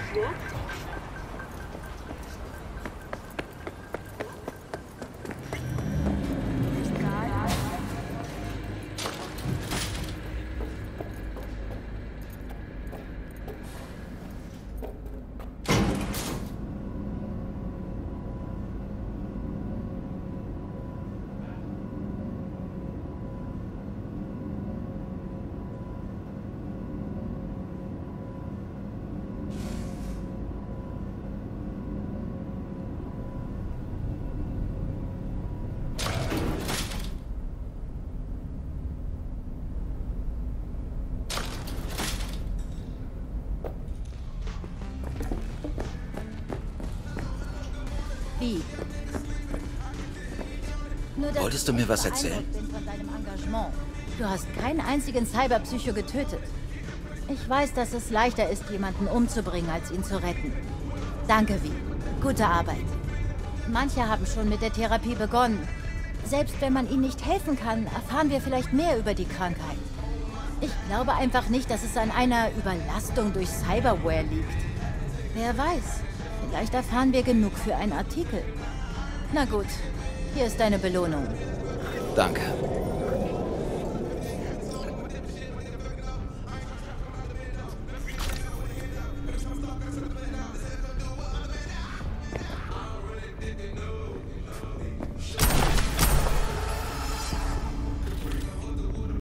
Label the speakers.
Speaker 1: Wie?
Speaker 2: Wolltest du mir was erzählen?
Speaker 1: Von deinem Engagement. Du hast keinen einzigen Cyberpsycho getötet. Ich weiß, dass es leichter ist, jemanden umzubringen, als ihn zu retten. Danke, Vi. Gute Arbeit. Manche haben schon mit der Therapie begonnen. Selbst wenn man ihnen nicht helfen kann, erfahren wir vielleicht mehr über die Krankheit. Ich glaube einfach nicht, dass es an einer Überlastung durch Cyberware liegt. Wer weiß, vielleicht erfahren wir genug für einen Artikel. Na gut, hier ist deine Belohnung.
Speaker 2: Danke.